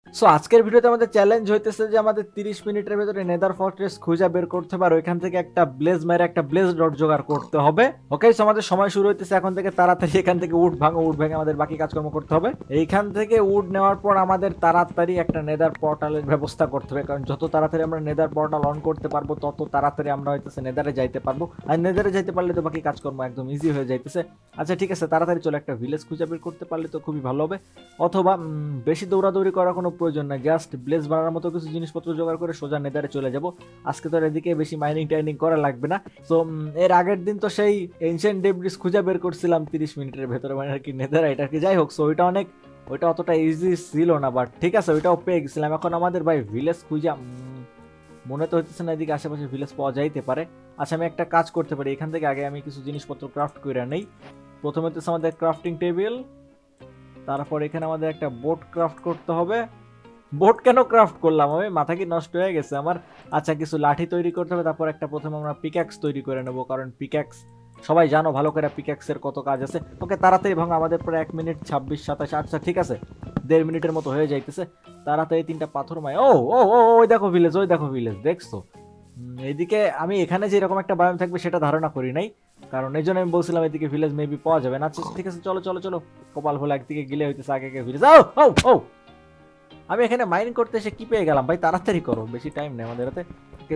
So আজকের ভিডিওতে আমাদের চ্যালেঞ্জ হইতেছে যে আমাদের 30 মিনিটের ভেতরে নেদার ফর্ট্রেস খুঁজে বের করতে হবে আর ওইখান থেকে একটা ব্লেজ মেরে একটা ব্লেজ ডট জোগাড় করতে হবে। ওকে, সো আমাদের সময় শুরু হইতেছে এখন থেকে। তাড়াতাড়ি এখান থেকে উড ভাঙো, উড ভেঙে আমাদের বাকি কাজকর্ম করতে হবে। এইখান থেকে উড নেওয়ার পর আমাদের তাড়াতাড়ি একটা নেদার পোর্টালের ব্যবস্থা করতে হবে, কারণ যত তাড়াতাড়ি আমরা নেদার পোর্টাল অন করতে পারবো তত তাড়াতাড়ি আমরা হইতেছে নেদারে যাইতে পারবো। আর নেদারে যাইতে পারলে তো বাকি কাজকর্ম একদম ইজি হয়ে যাইতেছে। আচ্ছা ঠিক আছে, তাড়াতাড়ি চলে একটা ভিলেজ খুঁজে বের করতে পারলে তো খুবই ভালো হবে। অথবা বেশি দৌড়াদৌড়ি করার কোনো প্রয়োজন নাই, জাস্ট ব্লেজ বানানোর মতো কিছু জিনিসপত্র জোগাড় করে সোজা নেদারে চলে যাব। আজকে তো আর এদিকে বেশি মাইনিং টাইনিং করা লাগবে না। সো এর আগের দিন তো সেই এনশিয়েন্ট ডেব্রিস খুঁজে বের করছিলাম 30 মিনিটের ভেতরে, মানে আর কি নেদার এটা কি। যাই হোক, সো ওইটা অতটা ইজি ছিল না, বাট ঠিক আছে ওইটাও পেয়ে গেছিলাম। এখন আমাদের ভাই ভিলেজ খুঁজা মনে তো হচ্ছে না এদিকে আশেপাশে ভিলেজ পাওয়া যাইতে পারে। আচ্ছা আমি একটা কাজ করতে পারি, এখান থেকে আগে আমি কিছু জিনিসপত্র ক্রাফট করে নেই। প্রথমে হচ্ছে আমাদের ক্রাফটিং টেবিল, তারপর এখানে আমাদের একটা বোট ক্রাফট করতে হবে। বোট কেন ক্রাফট করলাম আমি, মাথা কি নষ্ট হয়ে গেছে আমার। আচ্ছা কিছু লাঠি তৈরি করতে হবে, তারপর একটা প্রথমে আমরা পিক্যাক্স তৈরি করে নেবো, কারণ পিক্যাক্স সবাই জানো ভালো করে পিক্যাক্সের কত কাজ আছে। ওকে তাড়াতাড়ি ভাঙো, আমাদের প্রায় 1 মিনিট 26 27। আচ্ছা ঠিক আছে, 1.5 মিনিটের মতো হয়ে যাইতেছে। তাড়াতাড়ি 3টা পাথর মাই। ও ও ও ওই দেখো ভিলেজ, ওই দেখো ভিলেজ, দেখছো? এইদিকে আমি এখানে যে এরকম একটা বায়োম থাকবে সেটা ধারণা করি নাই, কারণ এই জন্য আমি বলছিলাম এদিকে ভিলেজ মেবি পাওয়া যাবে না। আচ্ছা ঠিক আছে, চলো চলো চলো, কপাল হলো একদিকে গিলে হইতেছে আগে ভিলেজ। ও ও ও আমি এখানে মাইন করতে এসে কি পেয়ে গেলাম ভাই, তাড়াতাড়ি করো, বেশি টাইম নেই আমাদের হাতে।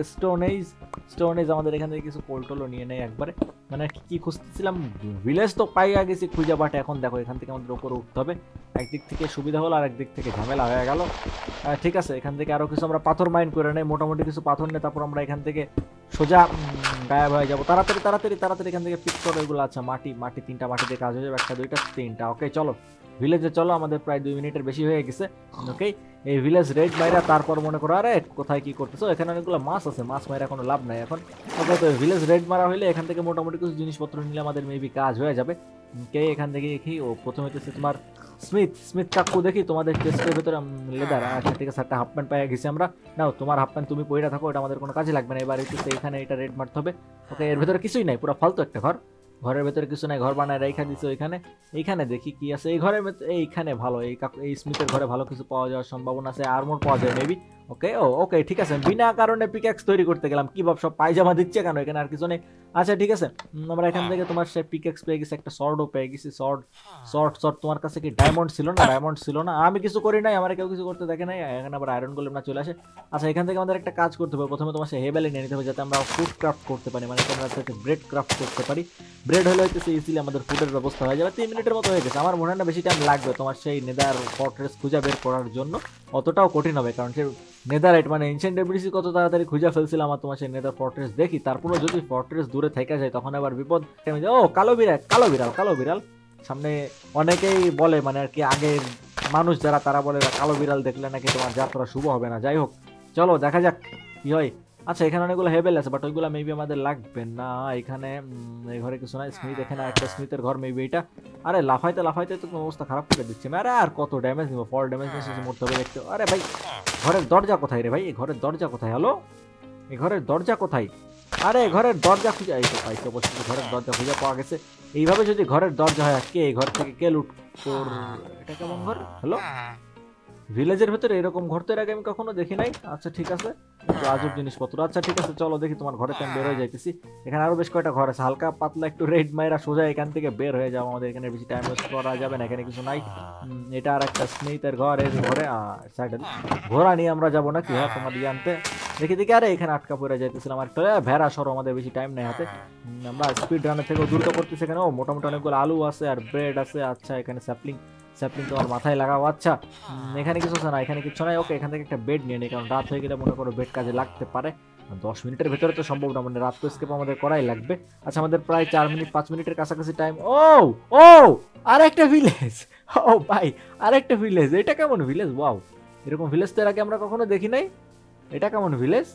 স্টোনেজ আমাদের এখান থেকে কিছু পোলটোলো নিয়ে নেই একবারে। মানে কি খুঁজতেছিলাম, ভিলেজ তো পাইয়া গেছি খুঁজে, বাট এখন দেখো এখান থেকে আমাদের উপরে উঠতে হবে। একদিক থেকে সুবিধা হলো আর একদিক থেকে ঝামেলা হয়ে গেল। ঠিক আছে, এখান থেকে আরো কিছু আমরা পাথর মাইন করে নেই, মোটামুটি কিছু পাথর নেই, তারপর আমরা এখান থেকে সোজা গায়েব হয়ে যাবো। তাড়াতাড়ি তাড়াতাড়ি তাড়াতাড়ি এখান থেকে পিক করো এগুলো। আচ্ছা মাটি 3টা মাটি দিয়ে কাজ হয়ে যাবে, 1 2 3টা। ওকে চলো ভিলেজে চলো, আমাদের প্রায় 2 মিনিটের বেশি হয়ে গেছে। ওকে এই ভিলেজ রেড মাইরা তারপর মনে করো আরে কোথায় কি করতেছো, এখানে অনেকগুলো মাছ আছে, মাছ মাইরা কোনো লাভ নাই এখন। ওকে তো ভিলেজ রেড মারা হইলে এখান থেকে মোটামুটি কিছু জিনিসপত্র নিলে আমাদের মেবি কাজ হয়ে যাবে। কে এখান থেকে দেখি, ও প্রথমে হচ্ছে তোমার স্মিথ কাকু, দেখি তোমাদের চেস্টের ভেতরে লেদার। আচ্ছা ঠিক আছে, একটা হাফ প্যান্ট পাইয়া গেছি আমরা। নাও তোমার হাফ প্যান্ট তুমি পইরা থাকো, এটা আমাদের কোনো কাজে লাগবে না। এবার হচ্ছে এখানে এটা রেড মারতে হবে। ওকে এর ভেতরে কিছুই নাই, পুরো ফালতু একটা ঘর, ঘরের ভেতরে কিছু নাই, ঘর বানায় রেখা দিছে ওইখানে। এইখানে দেখি কি আছে এই ঘরের ভেতরে, এইখানে ভালো, এই স্মিথের ঘরে ভালো কিছু পাওয়া যাওয়ার সম্ভাবনা আছে, আর্মর পাওয়া যায় মেবি। ওকে ওকে ঠিক আছে, বিনা কারণে পিক্যাক্স তৈরি করতে গেলাম, কি ভাব সব পায়জামা দিচ্ছে কেন, এখানে আর কিছু নেই। আচ্ছা ঠিক আছে, আমরা এখান থেকে তোমার সে পিক্যাক্স পেয়ে গেছি, একটা সর্ডও পেয়ে গেছি। সর্ড তোমার কাছে কি ডায়মন্ড ছিল না? ডায়মন্ড ছিল না, আমি কিছু করি নাই, আমার কেউ কিছু করতে দেখে নাই। এখানে আবার আয়রন গোলেম না চলে আসে। আচ্ছা এখান থেকে আমাদের একটা কাজ করতে হবে, প্রথমে তোমার সে হেবেলে নিয়ে নিতে হবে, যাতে আমরা ফুড ক্রাফট করতে পারি, মানে তোমরা ব্রেড ক্রাফট করতে পারি। ব্রেড হলে হইতেছে ইজিলি আমাদের ফুডের ব্যবস্থা হয়ে যাবে। 3 মিনিটের মতো হয়ে গেছে, আমার মনে হয় না বেশি টাইম লাগবে তোমার সেই নেদার ফর্ট্রেস খুঁজে বের করার জন্য। অতটাও কঠিন হবে, কারণ সে নেদারাইট মানে এনশিয়েন্ট ডেব্রিস কত তাড়াতাড়ি খুঁজে ফেলছিলাম, আর তোমার সেই নেদার ফর্ট্রেস দেখি, তারপরে যদি ফর্ট্রেস দূরে থেকে যায় তখন আবার বিপদ। ও কালো বিড়াল, কালো বিড়াল সামনে অনেকেই বলে, মানে আর কি আগের মানুষ যারা তারা বলে কালো বিড়াল দেখলে নাকি তোমার যাত্রা শুভ হবে না। যাই হোক চলো দেখা যাক কি হয়। আচ্ছা এখানে অনেকগুলো হেবেল আছে, বাট ওইগুলো মেবি আমাদের লাগবে না। এখানে এই ঘরে কিছু নাই। স্মিথ, এখানে একটা স্মিথের ঘর মেবি এটা। আরে লাফাইতে লাফাইতে তো অবস্থা খারাপ করে দিচ্ছে। আরে আর কত ড্যামেজ নিবো, ফল ড্যামেজ নিয়ে মরতে হবে দেখতে। আরে ভাই ঘরের দরজা কোথায় রে ভাই, এই ঘরের দরজা কোথায়? হ্যালো, এই ঘরের দরজা কোথায়? আরে ঘরের দরজা খুঁজে, এই তো পাইছে অবশ্যই, ঘরের দরজা খুঁজে পাওয়া গেছে। এইভাবে যদি ঘরের দরজা হয়, কে এই ঘর থেকে কে লুট তোর? এটা কেমন ঘর? হ্যালো, ভিলেজের ভেতরে এরকম ঘর তো এর আগে আমি কখনো দেখি নাই। আচ্ছা ঠিক আছে, একটু আজব জিনিসপত্র। আচ্ছা ঠিক আছে চলো দেখি, তোমার ঘরে আমি বের হয়ে যাইতেছি। এখানে আরো বেশ কয়েকটা ঘর আছে, হালকা পাতলা একটু রেড মাইরা সোজা এখান থেকে বের হয়ে যাবো। আমাদের এখানে বেশি টাইম ওয়েস্ট করা যাবে না, এখানে কিছু নাই। এটা আর একটা স্মিথের ঘর, এর ঘরে সাইডে ঘোড়া নিয়ে আমরা যাবো না কি? হ্যাঁ তোমার দিয়ে আনতে দেখি দেখি। আরে এখানে আটকা পড়ে যাইতেছিলাম আর একটা ভেড়া সরো, আমাদের বেশি টাইম নেই হাতে, আমরা স্পিড রানের থেকেও দ্রুত করতেছি। এখানে ও মোটামুটি অনেকগুলো আলু আছে আর ব্রেড আছে। আচ্ছা এখানে স্যাপলিং তোমার মাথায় লাগাও। আচ্ছা এখানে কিছু আছে না, এখানে কিছু নাই। ওকে এখান থেকে একটা বেড নিয়ে নিই, কারণ রাত হয়ে গেলে মনে করো বেড কাজে লাগতে পারে। 10 মিনিটের ভেতরে তো সম্ভব না, মানে রাত তো স্কেপ আমাদের করাই লাগবে। আচ্ছা আমাদের প্রায় 4 মিনিট 5 মিনিটের কাছাকাছি টাইম। ও ও আরেকটা ভিলেজ, ও ভাই আরেকটা ভিলেজ। এটা কেমন ভিলেজ? ওয়াও, এরকম ভিলেজ তো এর আগে আমরা কখনো দেখি নাই। এটা কেমন ভিলেজ?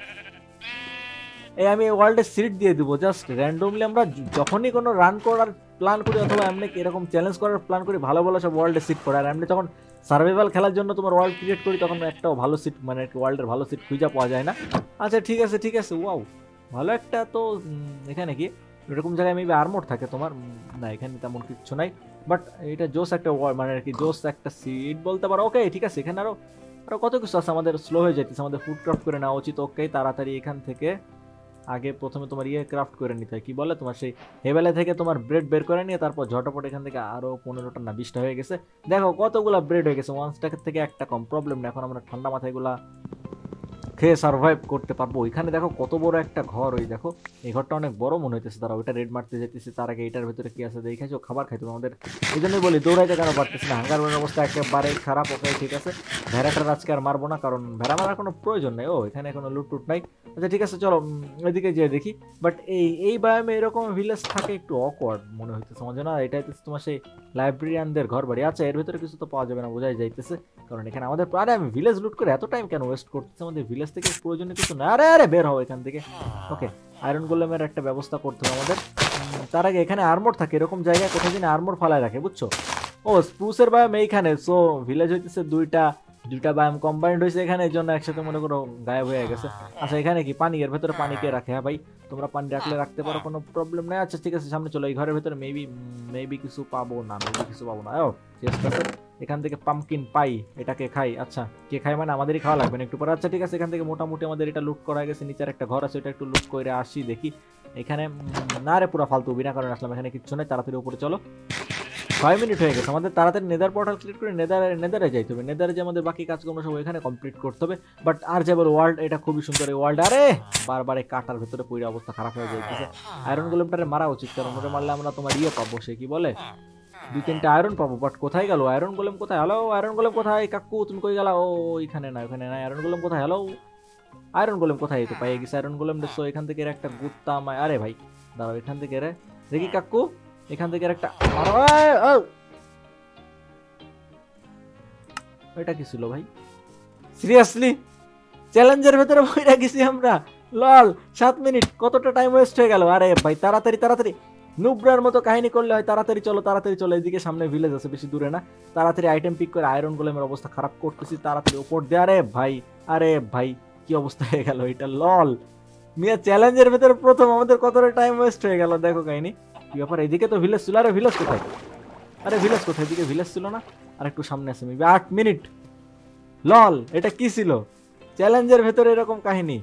এই আমি ওয়ার্ল্ডে সিট দিয়ে দিব জাস্ট র্যান্ডমলি। আমরা যখনই কোনো রান করার প্ল্যান করি অথবা এমনি এরকম চ্যালেঞ্জ করার প্ল্যান করি, ভালো ভালো সব ওয়ার্ল্ডে সিট করে। আর এমনি যখন সার্ভাইভাল খেলার জন্য তোমার ওয়ার্ল্ড ক্রিয়েট করি, তখন একটাও ভালো সিট, মানে ওয়ার্ল্ডের ভালো সিট খুঁজে পাওয়া যায় না। আচ্ছা ঠিক আছে ঠিক আছে, ওয়াও ভালো একটা তো। এখানে কি এরকম জায়গায় মেবি আর্মোর থাকে তোমার? না এখানে তেমন কিছু নাই, বাট এটা জোস একটা মানে আর কি, জোস একটা সিট বলতে পারো। ওকে ঠিক আছে, এখানে আরো আর কত কিছু আছে আমাদের স্লো হয়ে যাইতেছে, আমাদের ফুড ক্রাফট করে নেওয়া উচিত। ওকে তাড়াতাড়ি এখান থেকে আগে প্রথমে তোমার ক্রাফট করে নিতে হয়, কি বলে তোমার সেই হেবেলা থেকে তোমার ব্রেড বের করে নিয়ে তারপর ঝটপট এখান থেকে আরো 15টা না 20টা হয়ে গেছে। দেখো কতগুলা ব্রেড হয়ে গেছে, 1 স্ট্যাকের থেকে একটা কম, প্রবলেম না। এখন আমরা ঠান্ডা মাথায় এগুলা খেয়ে সার্ভাইভ করতে পারবো। ওইখানে দেখো কত বড় একটা ঘর, ওই দেখো এই ঘরটা অনেক বড় মনে হইতেছে। তারা ওইটা রেড মারতে যেতেছে, তার আগে এটার ভিতরে কি আছে দেখেছো, খাবার খাইতো আমাদের। এই জন্যই বলি দৌড়াইতে কেন পারতেছি না, হাঙ্গার অবস্থা একেবারে খারাপ। ওকে ঠিক আছে, ভেড়াটার আজকে আর মারবো না, কারণ ভেড়া মারার কোনো প্রয়োজন নেই। ও এখানে কোনো লুট টুট নাই। আচ্ছা ঠিক আছে চলো ওইদিকে যেয়ে দেখি। বাট এই বায়ামে এরকম ভিলেজ থাকে একটু অকওয়ার্ড মনে হইতেছে আমার জন্য। এটা হইতেছে তোমার সেই লাইব্রেরিয়ানদের ঘর বাড়ি। আচ্ছা এর ভিতরে কিছু তো পাওয়া যাবে না বোঝাই যাইতেছে, কারণ এখানে আমাদের প্রায় আমি ভিলেজ লুট করে এত টাইম কেন ওয়েস্ট করতেছে, আমাদের ভিলেজ থেকে প্রয়োজনীয় কিছু না। আরে আরে বের হও এখান থেকে। ওকে আয়রন গোলেমের একটা ব্যবস্থা করতে হবে আমাদের। তার আগে এখানে আর্মর থাকে, এরকম জায়গায় কোথায় দিন আর্মর ফালায় রাখে বুঝছো। ও স্প্রুসের বায়াম এইখানে, সো ভিলেজ হইতেছে দুইটা বায়াম কম্বাইন্ড হয়েছে এখানে, এই জন্য একসাথে মনে করো গায়েব হয়ে গেছে। আচ্ছা এখানে কি পানি, এর ভেতরে পানি কে রাখে? হ্যাঁ ভাই তোমরা পানি রাখলে রাখতে পারো, কোনো প্রবলেম নেই। আচ্ছা ঠিক আছে সামনে চলো, এই ঘরের ভেতরে মেবি কিছু পাবো না, কিছু পাবো না। ও চেষ্টা এখান থেকে পামকিন পাই, এটাকে খাই। আচ্ছা কে খাই মানে আমাদেরই খাওয়া লাগবে না একটু পরে। আচ্ছা ঠিক আছে এখান থেকে মোটামুটি আমাদের এটা লুট করা গেছে। নিচের একটা ঘর আছে, এটা একটু লুট করে আসি দেখি। এখানে না রে পুরো ফালতু বিনা কারণে আসলাম, এখানে কিচ্ছু নেই। তাড়াতাড়ি উপরে চলো, 6 মিনিট হয়ে গেছে আমাদের। তাড়াতাড়ি নেদার পোর্টাল ক্লিক করে নেদারে যাইতে হবে। নেদারে যে আমাদের বাকি কাজকর্ম সব এখানে কমপ্লিট করতে হবে। বাট আর যাবার ওয়ার্ল্ড, এটা খুবই সুন্দর এই ওয়ার্ল্ড। আরে বারবার এই কাটার ভেতরে পুরো অবস্থা খারাপ হয়ে যাইতেছে। আয়রন গোলেমটারে মারা উচিত, কারণ ওটা মারলে আমরা তোমার পাবো, সে কি বলে 2-3টা আয়রন পাবো। বাট কোথায় গেল আয়রন গোলেম? কোথায়? হ্যালো আয়রন গোলেম কোথায়? কাকু তুমি কই গেলা? ও এখানে না, ওখানে না। আয়রন গোলেম কোথায়? হ্যালো আয়রন গোলেম কোথায়? এই তো পাই গেছে আয়রন গোলেম। দেখছো এখান থেকে একটা গুত্তা আমায়। আরে ভাই দাঁড়াও, এখান থেকে রে দেখি কাকু, এখান থেকে একটা এটা কি ছিল ভাই? সিরিয়াসলি চ্যালেঞ্জের ভেতরে বইরা গেছি আমরা, লল 7 মিনিট, কতটা টাইম ওয়েস্ট হয়ে গেল। আরে ভাই তাড়াতাড়ি নুব্রার মতো কাহিনী করলে হয়। তাড়াতাড়ি চলো, এদিকে সামনে ভিলেজ আছে, বেশি দূরে না। তাড়াতাড়ি আইটেম পিক করে আয়রন গোলেমের অবস্থা খারাপ করতেছি, তাড়াতাড়ি উপর দিয়ে। আরে ভাই কি অবস্থা হয়ে গেল এটা, লল মিয়া চ্যালেঞ্জের ভেতরে প্রথম আমাদের কতটা টাইম ওয়েস্ট হয়ে গেল। দেখো কাহিনী কি ব্যাপার, এদিকে তো ভিলেজ ছিল। আরে ভিলেজ কোথায়? এদিকে ভিলেজ ছিল না? আর একটু সামনে আছে মেবি 8 মিনিট। লল এটা কি ছিল চ্যালেঞ্জের ভেতরে এরকম কাহিনী?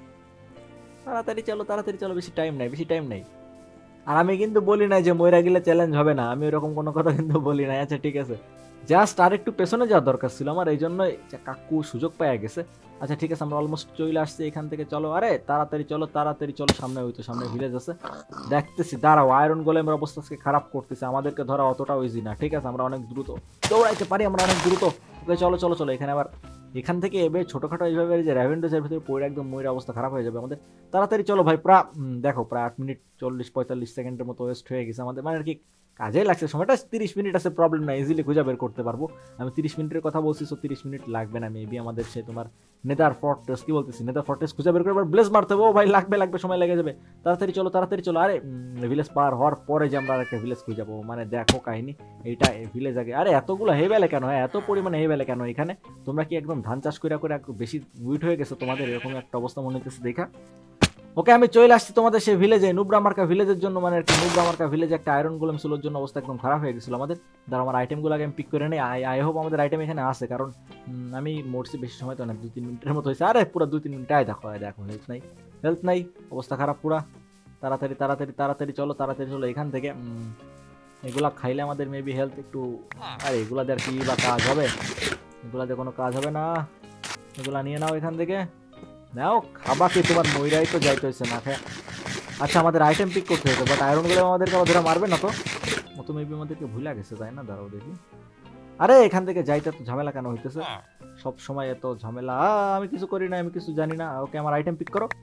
তাড়াতাড়ি চলো, বেশি টাইম নাই। আর আমি কিন্তু বলি নাই যে মইরা গেলে চ্যালেঞ্জ হবে না, আমি ওরকম কোনো কথা কিন্তু বলি নাই। আচ্ছা ঠিক আছে, জাস্ট আর একটু পেছনে যাওয়ার দরকার ছিল আমার, এই জন্য কাকু সুযোগ পাওয়া গেছে। আচ্ছা ঠিক আছে আমরা অলমোস্ট চলে আসছি এখান থেকে। চলো আরে তাড়াতাড়ি চলো, সামনে ওই তো সামনে ভিলেজ আছে দেখতেছি। দাঁড়াও আয়রন গোলেমের অবস্থা আজকে খারাপ করতেছে, আমাদেরকে ধরা অতটাও ইজি না। ঠিক আছে আমরা অনেক দ্রুত দৌড়াইতে পারি, আমরা অনেক দ্রুত। ওকে চলো এখানে আবার এখান থেকে এবার ছোটখাটো এইভাবে যে র্যাভেন্ডাসের ভিতরে পড়ে একদম ময়ূর অবস্থা খারাপ হয়ে যাবে আমাদের। তাড়াতাড়ি চলো ভাই, দেখো প্রায় 8 মিনিট 40-45 সেকেন্ডের মতো ওয়েস্ট হয়ে গেছে আমাদের। মানে আর কি কাজে লাগছে, সময়টা 30 মিনিট আছে, প্রবলেম না, ইজিলি খুঁজে বের করতে পারবো। আমি 30 মিনিটের কথা বলছি, সো 30 মিনিট লাগবে না মেবি আমাদের। সে তোমার নেদার ফর্ট্রেস কি বলতেছি, নেদার ফর্ট্রেস খুঁজে বের করে ব্লেজ মারতে হবে। ও ভাই লাগবে, সময় লেগে যাবে। তাড়াতাড়ি চলো। আরে ভিলেজ পার হওয়ার পরে যে আমরা একটা ভিলেজ খুঁজে যাবো, মানে দেখো কাহিনী এইটা ভিলেজ আগে। আরে এতগুলো হেবেলে কেন? এত পরিমাণে হেবেলে কেন এখানে? তোমরা কি একদম ধান চাষ করে বেশি উইট হয়ে গেছে তোমাদের? এরকম একটা অবস্থা মনে হচ্ছে দেখা। ওকে আমি চলে আসছি তোমাদের সেই ভিলেজে, নুব্রা মার্কা ভিলেজের জন্য। মানে আর কি নুব্রা মার্কা ভিলেজে একটা আয়রন গোলেম ছিল, জন্য অবস্থা একদম খারাপ হয়ে গেছিল আমাদের। ধর আমার আইটেমগুলো আগে আমি পিক করে নেই। আই হোপ আমাদের আইটেম এখানে আছে, কারণ আমি মরছি বেশি সময় তো না, 2-3 মিনিটের মতো হয়েছে। আরে পুরো 2-3 মিনিট দেখো হেলথ নাই, অবস্থা খারাপ পুরা। তাড়াতাড়ি চলো এখান থেকে। এগুলা খাইলে আমাদের মেবি হেলথ একটু, আরে এগুলা দিয়ে আর কি বা কাজ হবে? এগুলা দিয়ে কোনো কাজ হবে না, এগুলা নিয়ে নাও এখান থেকে। নাও খাবা কি, তোমার ময়রাই তো যাইতে হয়েছে না খেয়ে। আচ্ছা আমাদের আইটেম পিক করতে হতো, বাট আয়রন গুলো আমাদেরকে ধরে মারবে না তো? মতো মেবি আমাদেরকে ভুলে গেছে তাই না? দাঁড়াও দেখি। আরে এখান থেকে যাইতে তো ঝামেলা কেন হইতেছে সব সময়? এত ঝামেলা, আমি কিছু করি না, আমি কিছু জানি না। ওকে আমার আইটেম পিক করো,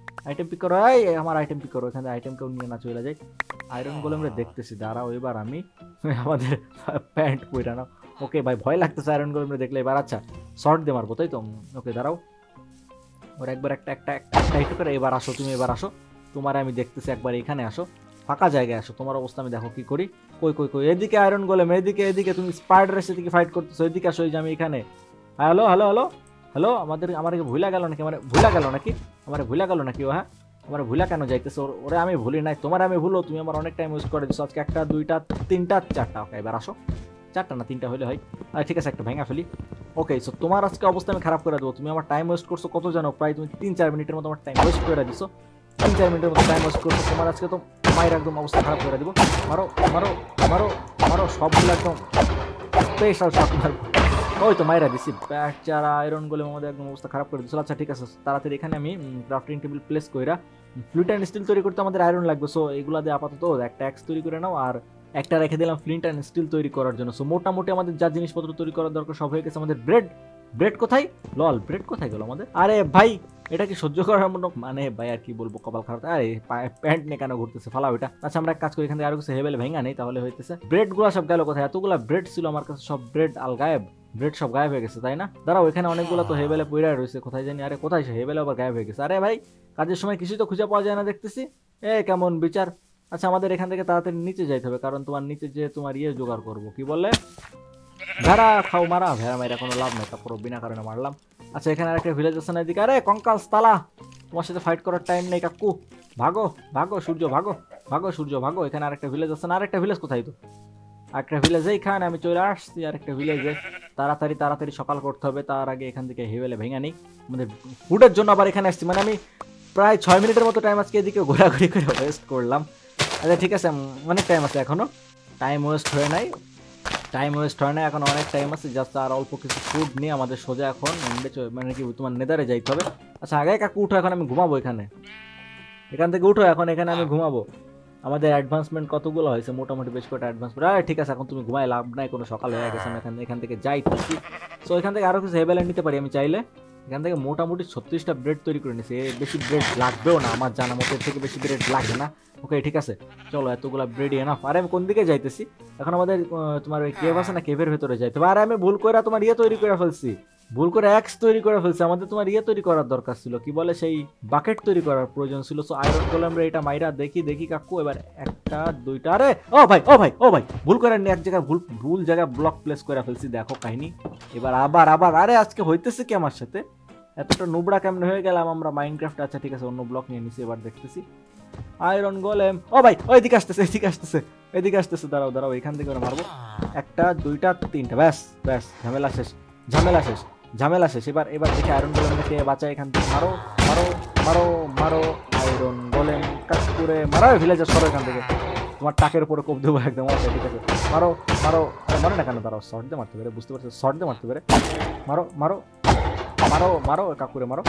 আমার আইটেম পিক করো। এখানে আইটেম কেউ নিয়ে না চলে যায়। আয়রন গোলেমরে দেখতেছি, দাঁড়াও এবার আমি আমাদের প্যান্ট পইরা নাও। ওকে ভাই ভয় লাগতেছে আয়রন গোলেমরে দেখলে এবার। আচ্ছা শর্ট দিয়ে মারবো তাই তো? ওকে দাঁড়াও, ওর একবার একটা হিট করে। এবার আসো তুমি, এবার আসো, তোমার আমি দেখতেছি। একবার এখানে আসো, ফাঁকা জায়গায় আসো। তোমার অবস্থা আমি দেখো কি করি। কই এদিকে আয়রন গোলেম, এদিকে তুমি স্পাইডারের সাথে ফাইট করতেছো, এদিকে আসো। এই যে আমি এখানে। হ্যালো আমার ভুলা গেল নাকি? আমার ভুলা গেল নাকি? ও হ্যাঁ আমার ভুলা কেন যাইতেছে? ওরে আমি ভুলি নাই, তোমার আমি ভুলো। তুমি আমার অনেক টাইম ওয়েস্ট করে দিচ্ছ আজকে। 1, 2, 3, 4টা। ওকে এবার আসো, 4টা না 3টা হলে হয়। ঠিক আছে একটা ভেঙা ফেলি। ওকে, সো তোমার আজকে অবস্থা আমি খারাপ করে দেবো। তুমি আমার টাইম ওয়েস্ট করছো কত জানো? প্রায় তুমি 3-4 মিনিটের মতো আমার টাইম ওয়েস্ট করে দিছো। 3-4 মিনিটের মতো টাইম ওয়েস্ট করছো। তোমার আজকে তো মায়ের একদম অবস্থা খারাপ করে দিব। মারো মারো মারো মারো, সবগুলো একদম স্পেশাল শট মারবো। ওই তো মাইরা দিছি, বেচারা আয়রন গোলেম আমাদের একদম অবস্থা খারাপ করে দিছিল। আচ্ছা ঠিক আছে, তাড়াতাড়ি এখানে আমি ক্রাফটিং টেবিল প্লেস কইরা ফ্লুইড অ্যান্ড স্টিল তৈরি করতে আমাদের আয়রন লাগবে। সো এগুলা দিয়ে আপাতত একটা অ্যাক্স তৈরি করে নাও, আর একটা রেখে দিলাম ফ্লিন্ট অ্যান্ড স্টিল তৈরি করার জন্য। সো মোটামুটি আমাদের যা জিনিসপত্র তৈরি করার দরকার সব হয়ে গেছে। আমাদের ব্রেড, ব্রেড কোথায়? লল, ব্রেড কোথায় গেল আমাদের? আরে ভাই, এটা কি সহ্য করার মতো? মানে ভাই আর কি বলবো, কপাল খারাপ। আরে প্যান্ট নিয়ে কেন ঘুরতেছে, ফালাও এটা। আচ্ছা আমরা এক কাজ করি, এখান থেকে আরো কিছু হেবেল ভেঙা নেই, তাহলে হইতেছে। ব্রেড গুলা সব গেল কোথায়? এতগুলা ব্রেড ছিল আমার কাছে, সব ব্রেড আল গায়েব। ব্রেড সব গায়েব হয়ে গেছে, তাই না? দাঁড়াও, এখানে অনেকগুলো তো হেবেলে পইরা রয়েছে, কোথায় জানি। আরে কোথায় সে হেবেলে আবার গায়েব হয়ে গেছে? আরে ভাই, কাজের সময় কিছুই তো খুঁজে পাওয়া যায় না দেখতেছি। কেমন বিচার। আচ্ছা আমাদের এখান থেকে তাড়াতাড়ি নিচে যাইতে হবে, কারণ তোমার নিচে যে তোমার জোগাড় করবো, কি বলে, ভেড়া খাও মারা। ভেড়া মাইরা কোনো লাভ নেই, তারপর বিনা কারণে মারলাম। আচ্ছা এখানে আরেকটা ভিলেজ আছে না এদিকে? আরে কঙ্কাল তালা, তোমার সাথে ফাইট করার টাইম নেই কাকু, ভাগো ভাগো সূর্য, ভাগো ভাগো সূর্য ভাগো। এখানে আরেকটা ভিলেজ আছে না? আরেকটা ভিলেজ কোথায়? তো একটা ভিলেজ এইখানে আমি চলে আসছি, আরেকটা ভিলেজে। তাড়াতাড়ি তাড়াতাড়ি সকাল করতে হবে, তার আগে এখান থেকে হেভেলে ভেঙে নেই। আমাদের ফুডের জন্য আবার এখানে আসছি, মানে আমি প্রায় 6 মিনিটের মতো টাইম আজকে এদিকে ঘোরাঘুরি করে ওয়েস্ট করলাম। আচ্ছা ঠিক আছে, অনেক টাইম আছে এখনো, টাইম ওয়েস্ট হয়ে নাই, টাইম ওয়েস্ট হয় না, এখন অনেক টাইম আছে। জাস্ট আর অল্প কিছু ফুড নিয়ে আমাদের সোজা এখন মানে কি তোমার নেদারে যাইতে হবে। আচ্ছা আগে কাকু উঠো, এখন আমি ঘুমাবো এখানে, এখান থেকে উঠো, এখন এখানে আমি ঘুমাবো। আমাদের অ্যাডভান্সমেন্ট কতগুলো হয়েছে? মোটামুটি বেশ কটা অ্যাডভান্সমেন্ট। ঠিক আছে, এখন তুমি ঘুমায় লাভ নাই, কোনো সকাল হয়ে গেছে। আমি এখান থেকে যাইতেছি। সো এখান থেকে আরো কিছু হেবেলে নিতে পারি আমি চাইলে। এখান থেকে মোটামুটি 36টা ব্রেড তৈরি করে নিছি। বেশি ব্রেড লাগবেও না আমার জানা মতো, এর থেকে বেশি ব্রেড লাগে না। ওকে ঠিক আছে, চলো এতগুলা ব্রেড এনাফ। আরে আমি কোন দিকে যাইতেছি এখন? আমাদের তোমার ওই কেভ আছে না, কেভের ভেতরে যাইতে হবে। আরে আমি ভুল করে তোমার তৈরি করে ফেলছি, ভুল করে এক্স তৈরি করে ফেলছি। আমাদের তোমার তৈরি করার দরকার ছিল, কি বলে, সেই বাকেট তৈরি করার প্রয়োজন ছিল। সো আয়রন গোলেম রে, এটা মাইরা দেখি দেখি কাকু। এবার একটা দুইটা, আরে ও ভাই ও ভাই ও ভাই, ভুল করে এক জায়গায় ভুল জায়গায় ব্লক প্লেস করে ফেলছি, দেখো কাহিনী। এবার আবার আবার, আরে আজকে হইতেছে কি আমার সাথে? এতটা নুবড়া কেমন হয়ে গেলাম আমরা মাইনক্রাফট। আচ্ছা ঠিক আছে, অন্য ব্লক নিয়ে নিছি, এবার দেখতেছি। আয়রন গোলেম, ও ভাই ওইদিকে আসতেছে, এদিকে আসতেছে, এদিকে আসতেছে। দাঁড়াও দাঁড়াও, এখান থেকে মারবো। একটা দুইটা তিনটা, ব্যাস ব্যাস, ঝামেলা শেষ, ঝামেলা শেষ, ঝামেলা শেষ। এবার এবার দেখি আয়রন গোলেমকে বাঁচায় এখান থেকে। মারো মারো মারো মারো, আয়রন গোলেম কাকুরে মারো, ভিলেজার সরো এখান থেকে, তোমার টাকের উপরে কোপ দেবো একদম। আচ্ছা ঠিক আছে, মারো মারো, মারো না কেন? দাঁড়াও, শর্ট দিয়ে মারতে পারে, বুঝতে পারছো, শর্ট দিয়ে মারতে পারে। মারো মারো মারো মারো, কাকুরে মারো।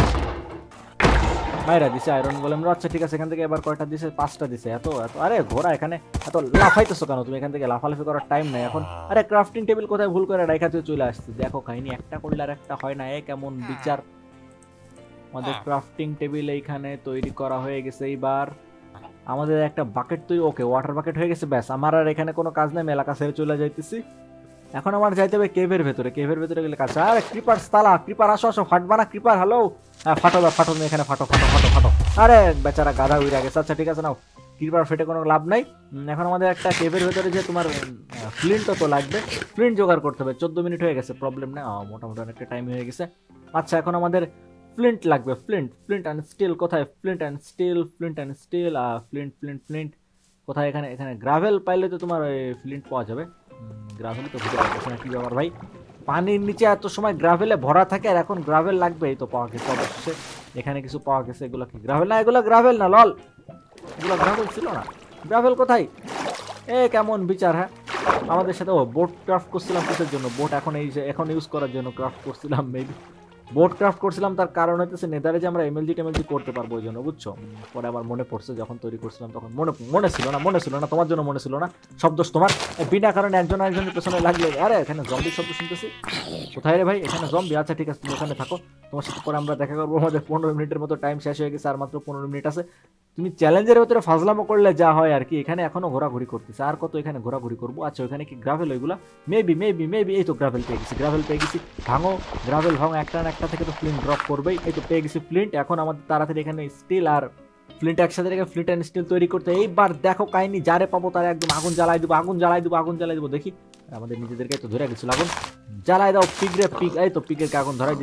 মাইরা দিছে আয়রন গোলেম। আচ্ছা ঠিক আছে, এখান থেকে এবার কয়টা দিছে? 5টা দিছে। এত এত, আরে ঘোড়া এখানে এত লাফাইতেছো কেন তুমি? এখান থেকে লাফালাফি করার টাইম নাই এখন। আরে ক্রাফটিং টেবিল কোথায় ভুল করে রাইখা দিয়ে চলে আসছে, দেখো কাহিনী। একটা করলে আর একটা হয় না, কেমন বিচার। আমাদের ক্রাফটিং টেবিল এইখানে তৈরি করা হয়ে গেছে। এইবার আমাদের একটা বাকেট তৈরি, ওকে ওয়াটার বাকেট হয়ে গেছে। ব্যাস, আমার আর এখানে কোনো কাজ নাই, এলাকা ছেড়ে চলে যাইতেছি। এখন আমার যাইতে হবে কেভের ভেতরে, কেভের ভেতরে গেলে কাজ। আরে ক্রিপার তালা, ক্রিপার আসো আসো, ফাটবা না ক্রিপার? হ্যালো, ফাটো ফাটো, এখানে ফাটো ফাটো ফাটো ফাটো। আরে বেচারা গাধা উড়ে গেছে। আচ্ছা ঠিক আছে, নাও, ক্রিপার ফেটে কোনো লাভ নাই। এখন আমাদের একটা কেভের ভেতরে যে তোমার ফ্লিন্টও তো লাগবে, ফ্লিন্ট জোগাড় করতে হবে। 14 মিনিট হয়ে গেছে, প্রবলেম নেই, মোটামুটি অনেকটা টাইম হয়ে গেছে। আচ্ছা এখন আমাদের ফ্লিন্ট লাগবে, ফ্লিন্ট, ফ্লিন্ট অ্যান্ড স্টিল কোথায়? Flint and steel, flint and steel, flint flint flint কোথায়? এখানে এখানে গ্রাভেল পাইলে তো তোমার ফ্লিন্ট পাওয়া যাবে। গ্রাভেল তো খুঁজে পাচ্ছি না, কি ব্যাপার ভাই? পানির নিচে এত সময় গ্রাভেলে ভরা থাকে, আর এখন গ্রাভেল লাগবে। এই তো পাওয়া গেছে অবশ্যই, এখানে কিছু পাওয়া গেছে। এগুলো কি গ্রাভেল? না এগুলো গ্রাভেল না, লল, এগুলো গ্রাভেল ছিল না। গ্রাভেল কোথায়? কেমন বিচার। হ্যাঁ আমাদের সাথে বোট ক্রাফট করছিলাম কিসের জন্য? বোট এখন এই যে এখন ইউজ করার জন্য ক্রাফট করছিলাম, মেবি বোট ক্রাফট করছিলাম। তার কারণ হইতেছে নেদারে যে আমরা এমএলজি টেমএলজি করতে পারবো, ওই জন্য, বুঝছো? পরে আবার মনে পড়ছে, যখন তৈরি করছিলাম তখন মনে ছিল না, তোমার জন্য মনে ছিল না। শব্দ তোমার বিনা কারণে একজন আরেকজনের পেছনে লাগলে। আরে এখানে জম্বির শব্দ শুনতেছি, কোথায় রে ভাই? এখানে জম্বি। আচ্ছা ঠিক আছে, তুমি ওখানে থাকো, তোমার সাথে পরে আমরা দেখা করবো। আমাদের 15 মিনিটের মতো টাইম শেষ হয়ে গেছে, আর মাত্র 15 মিনিট আছে। তুমি চ্যালেঞ্জের ভেতরে ফাজলামো করলে যা হয় আর কি। এখানে এখনো ঘোরাঘুরি করতেছে, আর কত এখানে ঘোরাঘুরি করবো? আচ্ছা ওখানে কি গ্রাভেল? ওইগুলা মেবি মেবি মেবি। এই তো গ্রাভেল পেয়ে গেছি, গ্রাভেল পেয়ে গেছি। ভাঙো গ্রাভেল ভাঙো, একটা না একটা থেকে তো ফ্লিন্ট ড্রপ করবেই। এই তো পেয়ে গেছি ফ্লিন্ট। এখন আমাদের তাড়াতাড়ি এখানে স্টিল আর ফ্লিন্ট একসাথে রেখে ফ্লিন্ট অ্যান্ড স্টিল তৈরি করতে। এইবার দেখো কাহিনী, যারে পাবো তারা একদম আগুন জ্বালাই দেবো, আগুন জ্বালাই দেবো, আগুন জ্বালাই দেবো। দেখি আমাদের নিজেদেরকে তো ধরে গেছিল আগুন, জ্বালাই দাও পিগরে পিগ। এই তো পিগেরকে আগুন ধরাই দিছি।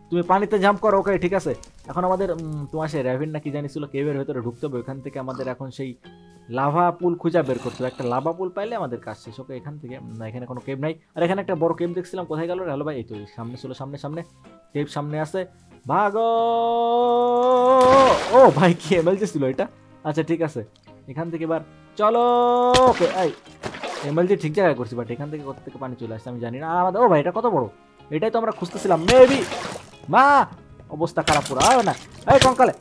তুমি পানিতে জাম্প করো। ওকে ঠিক আছে, এখন আমাদের তোমার সেই র্যাভিন না কি জানি ছিল, কেভের ভেতরে ঢুকতে হবে। ওখান থেকে আমাদের এখন সেই লাভা পুল খুঁজা বের করতে হবে। একটা লাভা পুল পাইলে আমাদের কাজ শেষ। ওকে এখান থেকে না, এখানে কোনো কেভ নাই। আর এখানে একটা বড় কেভ দেখছিলাম, কোথায় গেল? হ্যালো ভাই, এই তো সামনে ছিল, সামনে সামনে কেভ সামনে আছে, ভাগো। ও ভাই কি এমএলজি ছিল এটা? আচ্ছা ঠিক আছে, এখান থেকে এবার চলো। ওকে এই এমএলজি ঠিক জায়গায় করছি, বাট এখান থেকে কোথা থেকে পানি চলে আসছে আমি জানি না। আর আমাদের ও ভাই এটা কত বড়, এটাই তো আমরা খুঁজতেছিলাম। মেবি মা অবস্থা খারাপ পুরো। আয় না এই কঙ্কালে,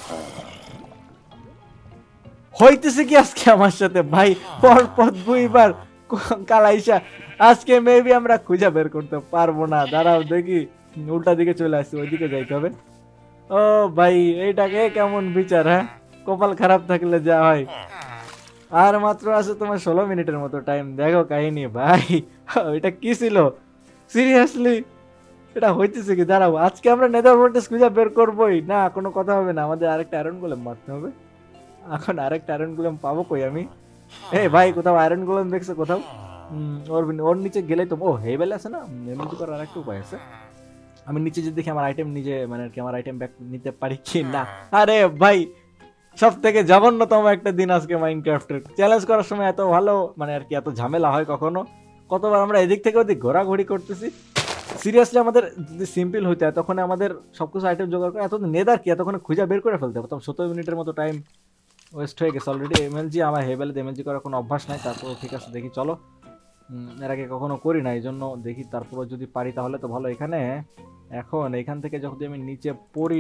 হইতেছে কি আজকে আমার সাথে ভাই? পরপর দুইবার কঙ্কাল আইসা, আজকে মেবি আমরা খুঁজে বের করতে পারবো না। দাঁড়াও দেখি, উল্টা দিকে চলে আসছে, ওইদিকে যাইতে হবে। ও ভাই এইটাকে কেমন বিচার? হ্যাঁ, কপাল খারাপ থাকলে যা হয়। আর মাত্র আছে তোমার 16 মিনিটের মতো টাইম। দেখো কাহিনী ভাই, এটা কি ছিল সিরিয়াসলি? এটা হইতেছে কি? দাঁড়াও, আজকে আমরা নেদার ভোল্টেজ খুঁজে বের করবোই না, কোনো কথা হবে না। আমাদের আরেকটা আয়রন গোলেম মারতে হবে। এখন আরেকটা আয়রন গোলেম পাবো কই আমি? এই ভাই কোথাও আয়রন গোলেম দেখছো কোথাও? ওর নিচে গেলেই তো, ও হেবেল আছে না, এমনি করার আরেকটা উপায় আছে। আমি নিচে যদি দেখি আমার আইটেম নিজে, মানে আর কি আমার আইটেম ব্যাক নিতে পারি কি না। আরে ভাই সব থেকে জঘন্যতম একটা দিন আজকে মাইনক্রাফটের। চ্যালেঞ্জ করার সময় এত ভালো, মানে আর কি এত ঝামেলা হয় কখনো? কতবার আমরা এদিক থেকে ওদিক ঘোরাঘুরি করতেছি। সিরিয়াসলি আমাদের যদি সিম্পল হইতো, এতক্ষণে আমাদের সবকিছু আইটেম জোগাড় করে, এত নেদার কি এতক্ষণে খুঁজে বের করে ফেলতে হবে। তখন 17 মিনিটের মতো টাইম ওয়েস্ট হয়ে গেছে অলরেডি। এমএলজি আমার হেবেলে এমএলজি করার কোনো অভ্যাস নাই, তারপর ঠিক আছে দেখি চলো। এর আগে কখনো করি না, এই জন্য দেখি। তারপরে যদি পারি তাহলে তো ভালো। এখানে এখন এখান থেকে যখন আমি নিচে পড়ি,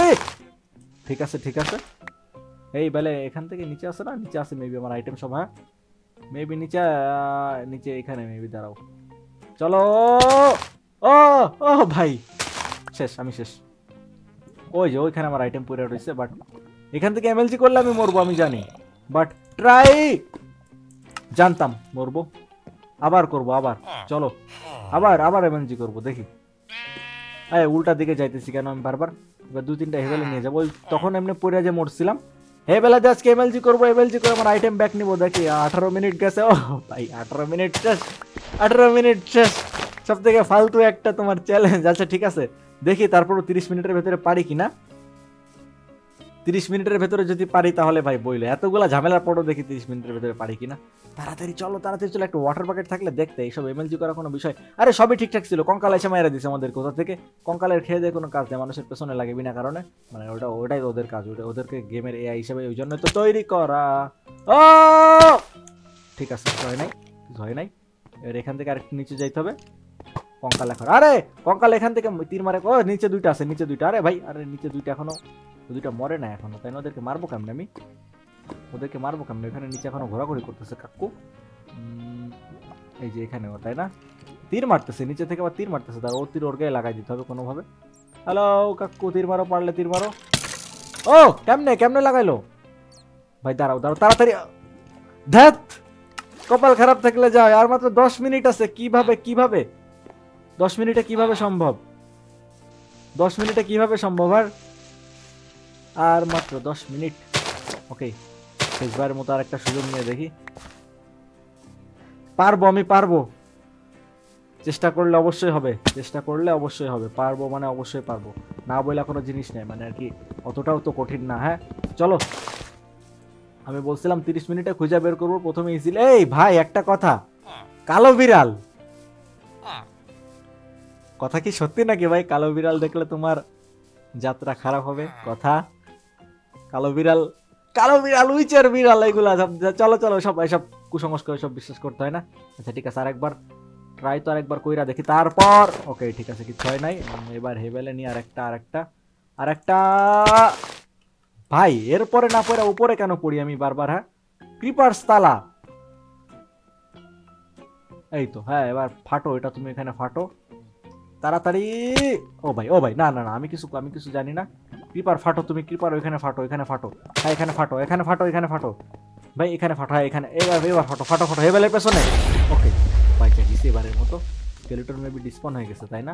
ঠিক আছে ঠিক আছে। এই বেলে এখান থেকে নিচে আসে না, নিচে আসে মেবি আমার আইটেম সব। হ্যাঁ মেবি নিচে, নিচে এখানে মেবি। দাঁড়াও চলো। ও ও ভাই শেষ, আমি শেষ। ওই যে ওইখানে আমার আইটেম পড়ে রয়েছে, বাট এখান থেকে এমএলজি করলে আমি মরবো আমি জানি, বাট ট্রাই, জানতাম মরবো। আবার করব, আবার চলো, আবার এমএলজি করবো দেখি। উল্টা দিকে যাইতেছি কেন আমি বারবার? এবার 2-3টা হেবেলে নিয়ে যাবো। তখন এমনি পড়ে যে মরছিলাম। হেবেলা আজকে এমএলজি করবো, এমএলজি করে আমার আইটেম ব্যাক নিবো। দেখি 18 মিনিট গেছে। ও ভাই 18 মিনিট শেষ, 18 মিনিট শেষ। সব থেকে ফালতু একটা তোমার চ্যালেঞ্জ। আচ্ছা ঠিক আছে দেখি তারপরও 30 মিনিটের ভেতরে পারি কিনা। 30 মিনিটের ভেতরে যদি পারি তাহলে ভাই বইলো, এতগুলা ঝামেলার পরও দেখি 30 মিনিটের ভেতরে পারি কিনা। তাড়াতাড়ি চলো, তাড়াতাড়ি চলো। একটা ওয়াটার বাকেট থাকলে দেখতে এইসব এমএলজি করার কোনো বিষয়। আরে সবই ঠিকঠাক ছিল, কঙ্কাল এসে মাইরা দিছে আমাদের কোথা থেকে। কঙ্কালের খেয়ে দিয়ে কোনো কাজ নেই, মানুষের পেছনে লাগে বিনা কারণে। মানে ওটাই ওদের কাজ, ওদেরকে গেমের এআই হিসেবে ওই জন্য তো তৈরি করা। ও ঠিক আছে, কিছু হয় নাই, কিছু হয় নাই। এবার এখান থেকে আরেকটু নিচে যাইতে হবে। কঙ্কাল এখন, আরে কঙ্কাল এখান থেকে তীর মারে। ও নিচে দুইটা আছে, নিচে দুইটা। আরে ভাই, আরে নিচে দুইটা এখনো, দুইটা মরে না এখনো, তাই না? ওদেরকে মারবো কেমনে আমি? ওদেরকে মারবো কেমনে? এখানে নিচে এখনো ঘোরাঘুরি করতেছে কাকু। এই যে এখানে, তাই না? তীর মারতেছে নিচে থেকে, আবার তীর মারতেছে। তার ও তীর ওর গায়ে লাগাই দিতে হবে কোনোভাবে। হ্যালো কাকু, তীর মারো, পারলে তীর মারো। ও কেমনে লাগাইলো ভাই? দাঁড়াও তাড়াতাড়ি। ধ্যাত, কপাল খারাপ থাকলে যায়। আর মাত্র 10 মিনিট আছে। কিভাবে 10 মিনিটে কিভাবে সম্ভব? 10 মিনিটে কিভাবে সম্ভব? আর মাত্র 10 মিনিট। ওকে, শেষবারের মতো আর একটা সুযোগ নিয়ে দেখি। পারবো, আমি পারবো। চেষ্টা করলে অবশ্যই হবে। পারবো মানে অবশ্যই পারবো, না বলে কোনো জিনিস নেই, মানে আর কি অতটাও তো কঠিন না। হ্যাঁ চলো, আমি বলছিলাম 30 মিনিটে খুঁজে বের করবো প্রথমে ইজিলি। এই ভাই একটা কথা, কালো বিড়াল কথা কি সত্যি নাকি ভাই? কালো বিড়াল দেখলে তোমার যাত্রা খারাপ হবে কথা। কালো বিড়াল উইচের বিড়াল, এগুলা চলো সব কুসংস্কার, সব বিশ্বাস করতে হয় না। আচ্ছা ঠিক আছে, আরেকবার ট্রাই তো আরেকবার কইরা দেখি তারপর। ওকে ঠিক আছে, কিছু হয় নাই। এবার হেবেলে নিয়ে আরেকটা ভাই। এরপরে না পড়ে উপরে কেন পড়ি আমি বারবার? হ্যাঁ ক্রিপার্স তালা, এই তো। হ্যাঁ এবার ফাটো, এটা তুমি এখানে ফাটো তাড়াতাড়ি। ও ভাই না আমি কিছু জানি না। ক্রিপার ফাটো তুমি, ক্রিপার ওইখানে ফাটো, হ্যাঁ এখানে ফাটো ভাই, এখানে ফাটো। হ্যাঁ এখানে, এবার ফাটো হেবেলের পেছনে। ওকে ভাই, গেছি এবারের মতো। স্কেলেটন মেবি ডিসপন হয়ে গেছে, তাই না?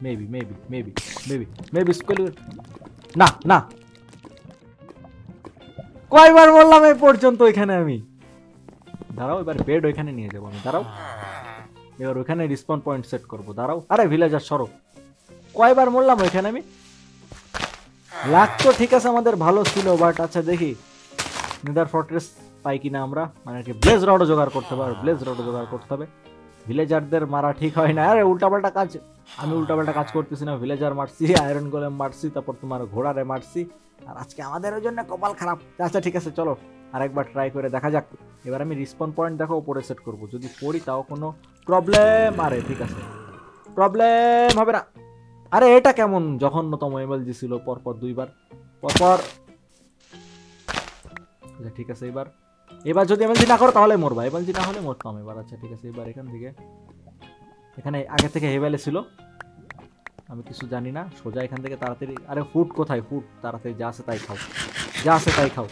Maybe skeleton. না কয়বার বললাম এই পর্যন্ত এখানে আমি। দাঁড়াও, এবার বেড ওইখানে নিয়ে যাবো আমি। দাঁড়াও, এবার ওইখানে রিসপন পয়েন্ট সেট করবো। দাঁড়াও, আরে ভিলেজার সরো। কয়বার মরলাম ওইখানে আমি। লাক তো ঠিক আছে আমাদের ভালো ছিল, বাট আচ্ছা দেখি নেদার ফর্ট্রেস পাই কিনা আমরা, মানে কি ব্লেজ রডও জোগাড় করতে পারবো, ব্লেজ রডও জোগাড় করতে হবে। ভিলেজারদের মারা ঠিক হয় না, আরে উল্টাপাল্টা কাজ, আমি উল্টাপাল্টা কাজ করতেছি না, ভিলেজার মারছি, আয়রন গোলেম মারছি, তারপর তোমার ঘোড়ারে মারছি, আর আজকে আমাদের ওই জন্য কপাল খারাপ। আচ্ছা ঠিক আছে চলো আরেকবার ট্রাই করে দেখা যাক। এবার আমি রিসপন পয়েন্ট দেখো উপরে সেট করব, যদি পড়ি তাও কোনো প্রবলেম, আরে ঠিক আছে প্রবলেম হবে না। আরে এটা কেমন জঘন্যতম এমএলজি ছিল, পরপর দুইবার পরপর। আচ্ছা ঠিক আছে এবার, এবার যদি এমএলজি না করো তাহলে মরবা, এমএলজি না হলে মরতাম এবার। আচ্ছা ঠিক আছে এবার এখান থেকে, এখানে আগে থেকে হেভেলে ছিল, আমি কিছু জানি না, সোজা এখান থেকে তাড়াতাড়ি। আরে ফুড কোথায়, ফুড তাড়াতাড়ি যা আছে তাই খাও, যা আছে তাই খাও।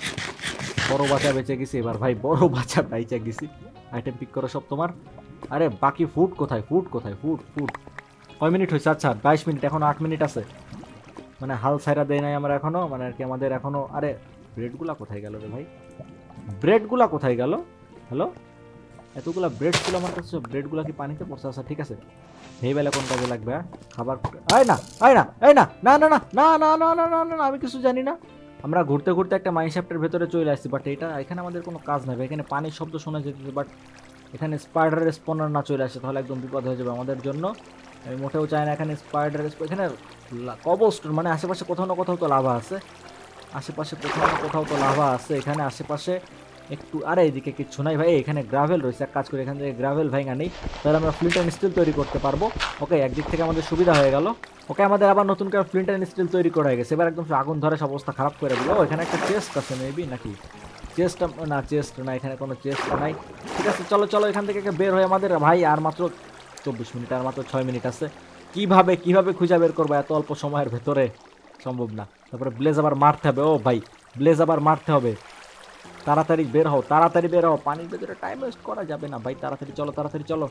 বড় বাচ্চা বেঁচে গেছি এবার ভাই, বড় বাচ্চা বেঁচে গেছি। আইটেম পিক করো সব তোমার। আরে বাকি ফুড কোথায়, ফুড কোথায়, ফুড ফুড। কয় মিনিট হয়েছে? আচ্ছা 22 মিনিট, এখনো 8 মিনিট আছে, মানে হাল ছাইরা দেয় নাই আমরা এখনো, মানে আর কি আমাদের এখনো। আরে ব্রেডগুলা কোথায় গেল রে ভাই, ব্রেডগুলা কোথায় গেল? হ্যালো, এতগুলা ব্রেড ছিল আমার কাছে, ব্রেডগুলা কি পানিতে পড়ছে? আচ্ছা ঠিক আছে, এই বেলা কোন কাজে লাগবে? খাবার আয় না, আয় না, এই না, না না না না না না না না না না, আমি কিছু জানি না। আমরা ঘুরতে ঘুরতে একটা মাইনশাফটের ভেতরে চলে আসছি, বাট এটা এখানে আমাদের কোনো কাজ নাই। এখানে পানির শব্দ শোনা যেতেছে, বাট এখানে স্পাইডারের স্পনার না চলে আসে তাহলে একদম বিপদ হয়ে যাবে আমাদের জন্য। আমি মোটেও চাই না এখানে স্পাইডারের, এখানে কবস্টোন, মানে আশেপাশে কোথাও না কোথাও তো লাভা আছে, আশেপাশে কোথাও না কোথাও তো লাভা আছে এখানে আশেপাশে একটু। আরে এদিকে কিচ্ছু নাই ভাই, এখানে গ্রাভেল রয়েছে, এক কাজ করে এখান থেকে গ্রাভেল ভাঙা নেই, তাহলে আমরা ফ্লিন্ট অ্যান্ড স্টিল তৈরি করতে পারবো। ওকে, একদিক থেকে আমাদের সুবিধা হয়ে গেল। ওকে, আমাদের আবার নতুন করে ফ্লিন্ট অ্যান্ড স্টিল তৈরি করা হয়ে গেছে, এবার একদম আগুন ধরে সব অবস্থা খারাপ করে দিল। এখানে একটা চেস্ট আছে মেবি, নাকি চেস্ট না, চেস্ট না, এখানে কোনো চেস্ট নাই। ঠিক আছে চলো চলো এখান থেকে বের হয়ে আমাদের ভাই আর মাত্র 24 মিনিট, আর মাত্র 6 মিনিট আছে। কিভাবে কিভাবে খুঁজে বের করবো এত অল্প সময়ের ভেতরে? সম্ভব না। তারপরে ব্লেজ আবার মারতে হবে, ও ভাই ব্লেজ আবার মারতে হবে। তাড়াতাড়ি বের হও, তাড়াতাড়ি বের হও, পানির ভেতরে টাইম ওয়েস্ট করা যাবে না ভাই, তাড়াতাড়ি চলো, তাড়াতাড়ি চলো।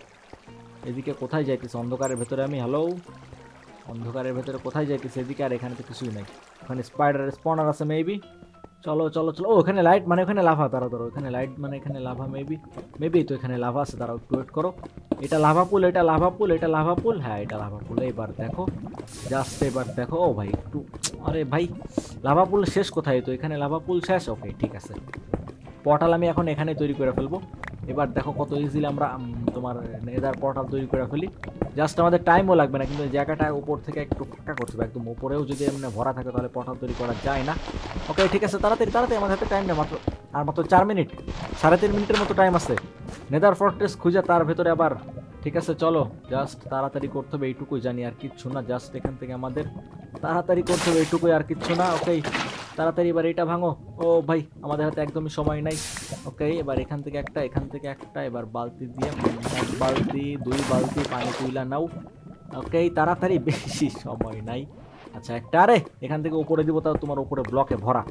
এদিকে কোথায় যাইতেছে অন্ধকারের ভেতরে আমি? হ্যালো, অন্ধকারের ভেতরে কোথায় যাইতেছে? এদিকে, আর এখানে তো কিছুই নাই। ওখানে স্পাইডার স্পনার আছে মেবি, চলো চলো চলো। ও ওখানে লাইট, মানে ওখানে লাভা, তারা ধরো ওখানে লাইট, মানে এখানে লাভা মেবি, মেবি তো এখানে লাভা আছে, তারা একটু ওয়েট করো। এটা লাভা পুল, এটা লাভা পুল, এটা লাভা পুল, হ্যাঁ এটা লাভা পুল। এবার দেখো জাস্ট, এবার দেখো। ও ভাই একটু, আরে ভাই লাভা পুল শেষ কোথায়? তো এখানে লাভা পুল শেষ। ওকে ঠিক আছে, পোর্টাল আমি এখন এখানে তৈরি করে ফেলবো। এবার দেখো কত ইজিলি আমরা তোমার নেদার পোর্টাল তৈরি করে ফেলি। জাস্ট আমাদের টাইমও লাগবে না, কিন্তু জায়গাটা উপর থেকে একটু ফাঁকা করতে হবে, একদম উপরেও যদি এমনি ভরা থাকে তাহলে পোর্টাল তৈরি করা যায় না। ওকে ঠিক আছে, তাড়াতাড়ি তাড়াতাড়ি, আমাদের হাতে টাইম নেই মাত্র, আর মাত্র 4 মিনিট, 3.5 মিনিটের মতো টাইম আছে নেদার ফর্ট্রেস খুঁজে, তার ভেতরে আবার। ঠিক আছে চলো, জাস্ট তাড়াতাড়ি করতে হবে, এইটুকুই জানি, আর কিচ্ছু না। জাস্ট এখান থেকে আমাদের তাড়াতাড়ি করতে হবে, এইটুকুই, আর কিচ্ছু না। ওকে তাড়াতাড়ি এবার এটা ভাঙো। ও ভাই আমাদের হাতে একদমই সময় নাই। ওকে এবার এখান থেকে একটা, এখান থেকে একটা, এবার বালতি দিয়ে 1 বালতি 2 বালতি পানি তুইলা নাও। ওকে তাড়াতাড়ি, বেশি সময় নাই। আচ্ছা একটা, আরে এখান থেকে উপরে দিব, তাও তোমার উপরে ব্লকে ভরা।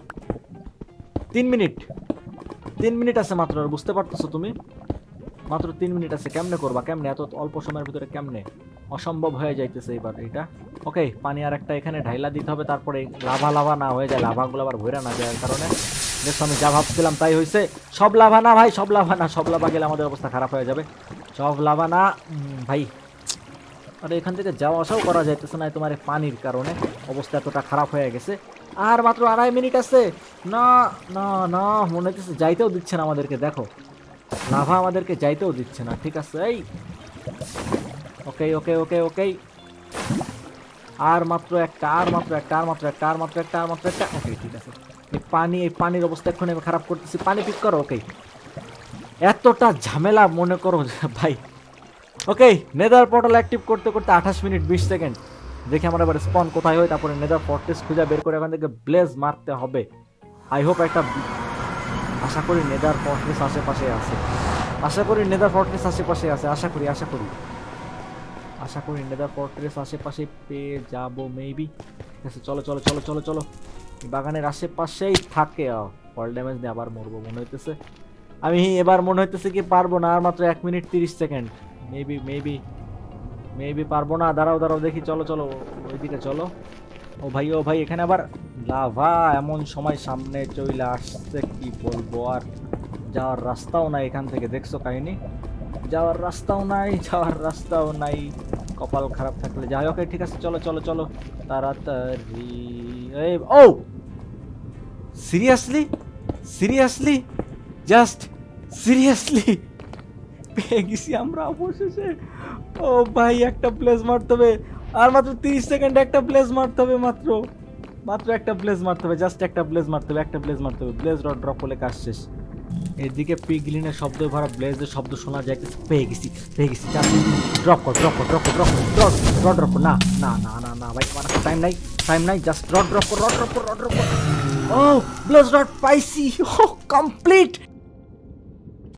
3 মিনিট, 3 মিনিট আছে মাত্র, বুঝতে পারতেছো তুমি? মাত্র 3 মিনিট আছে, কেমনে করবা, কেমনে এত অল্প সময়ের ভিতরে, কেমনে? অসম্ভব হয়ে যাইতেছে এবার এটা। ওকে পানি আর একটা এখানে ঢাইলা দিতে হবে, তারপরে লাভা লাভা না হয়ে যায়, লাভাগুলো আবার ভরে না যাওয়ার কারণে। দেখছো আমি যা ভাবছিলাম তাই হয়েছে। সব লাভা না ভাই, সব লাভা না, সব লাভা গেলে আমাদের অবস্থা খারাপ হয়ে যাবে। সব লাভা না ভাই। আরে এখান থেকে যাওয়া আসাও করা যাইতেছে না তোমার পানির কারণে, অবস্থা এতটা খারাপ হয়ে গেছে। আর মাত্র 2.5 মিনিট আছে। না না না, মনে হচ্ছে যাইতেও দিচ্ছে না আমাদেরকে, দেখো লাভা আমাদেরকে যাইতেও দিচ্ছে না। ঠিক আছে এই, ওকে ওকে ওকে ওকে, আর মাত্র একটা, আর মাত্র একটা, আর মাত্র একটা, আর মাত্র একটা, আর মাত্র একটা। ওকে ঠিক আছে, এই পানি, এই পানির অবস্থা এখন আমি খারাপ করতেছি, পানি পিক করো। ওকে এতটা ঝামেলা মনে করো ভাই। ওকে নেদার পোর্টাল অ্যাক্টিভ করতে করতে 28 মিনিট 20 সেকেন্ড। দেখি আমরা এবার স্পন কোথায় হয়, তারপরে নেদার ফর্ট্রেস খুঁজে বের করে এখান থেকে ব্লেজ মারতে হবে। আই হোপ একটা, আশা করি নেদার ফর্ট্রেস আশেপাশে আছে, আশা করি নেদার ফর্ট্রেস আশেপাশে আছে, আশা করি আশা করি আশা করি নেদার ফর্ট্রেস আশেপাশে পেয়ে যাবো মেবি। ঠিক আছে চলো চলো চলো চলো চলো, বাগানের আশেপাশেই থাকে। ফল ড্যামেজ দিয়ে আবার মরবো মনে হইতেছে আমি, এবার মনে হইতেছে কি পারবো না, আর মাত্র 1 minute 30 second, maybe maybe maybe পারবো না। দাঁড়াও দাঁড়াও দেখি, চলো চলো ওইদিকে চলো। ও ভাই, ও ভাই এখানে আবার লাভা, এমন সময় সামনে চলে আসছে কি বলবো, আর যাওয়ার রাস্তাও নাই এখান থেকে, দেখছো কাহিনী, যাওয়ার রাস্তাও নাই কপাল খারাপ থাকলে যাই। ওকে ঠিক আছে, চলো চলো চলো তাড়াতাড়ি। এই ও সিরিয়াসলি জাস্ট সিরিয়াসলি পেয়ে গেছি আমরা অবশেষে। ও ভাই একটা প্লেস মারতে হবে আর মাত্র 30 সেকেন্ড, একটা প্লেস মারতে হবে মাত্র একটা প্লেস মারতে হবে, জাস্ট একটা প্লেস মারতে হবে, ব্লেজ রড ড্রপ হলে কাজ শেষ। এদিকে পিগলিনের শব্দ ভরা ব্লেজের শব্দ শোনা যাইতেছে। পেয়ে গেছি জাস্ট ড্রপ কর না না না না না ভাই আমার টাইম নাই জাস্ট রড ড্রপ কর। ও ব্লেজ রড পাইছি, ও কমপ্লিট।